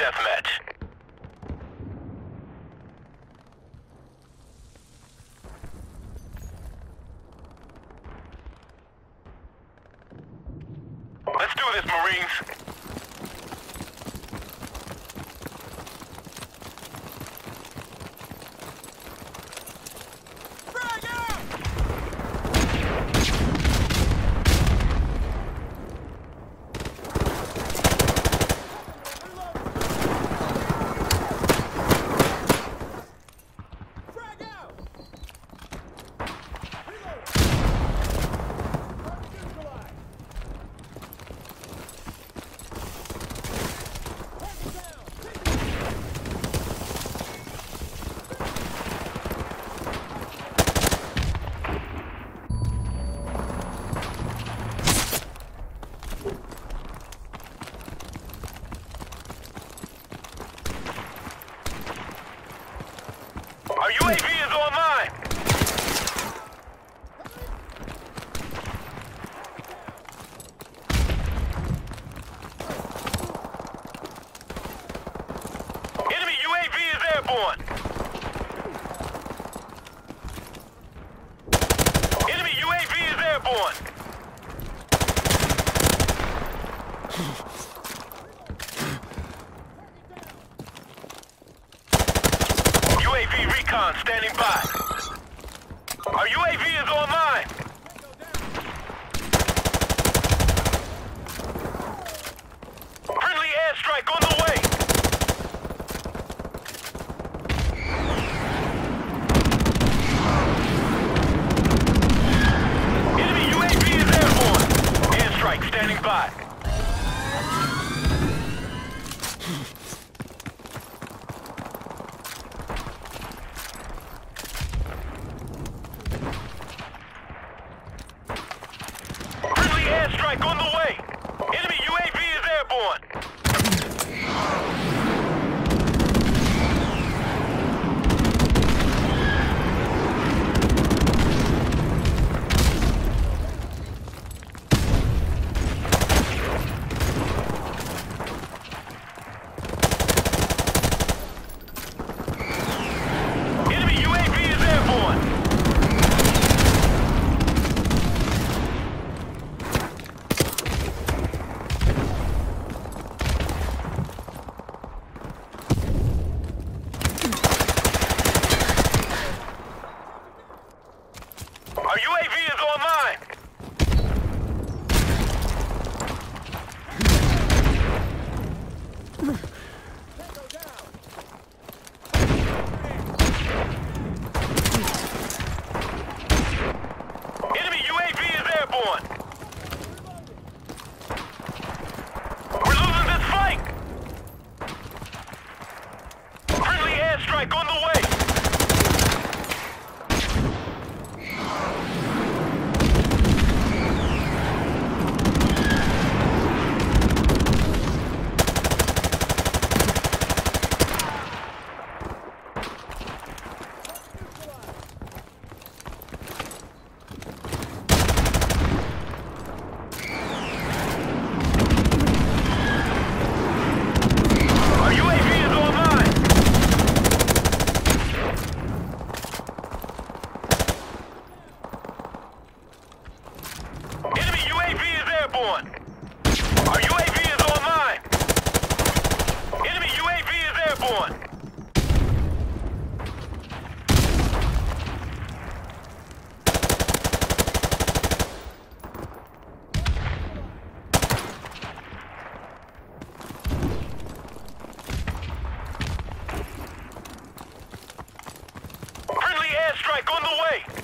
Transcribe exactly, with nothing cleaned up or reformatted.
deathmatch. Let's do this, Marines. Our U A V is online! Enemy U A V is airborne! Enemy U A V is airborne! U A V recon standing by. Our U A V is online. Friendly airstrike on the way. Enemy U A V is airborne. Airstrike standing by. Airstrike on the way! Enemy U A V is airborne! Enemy U A V is airborne! Our U A V is online! Enemy U A V is airborne! We're losing this fight! Friendly airstrike on the way! Enemy U A V is airborne! Our U A V is online! Enemy U A V is airborne! Friendly airstrike on the way!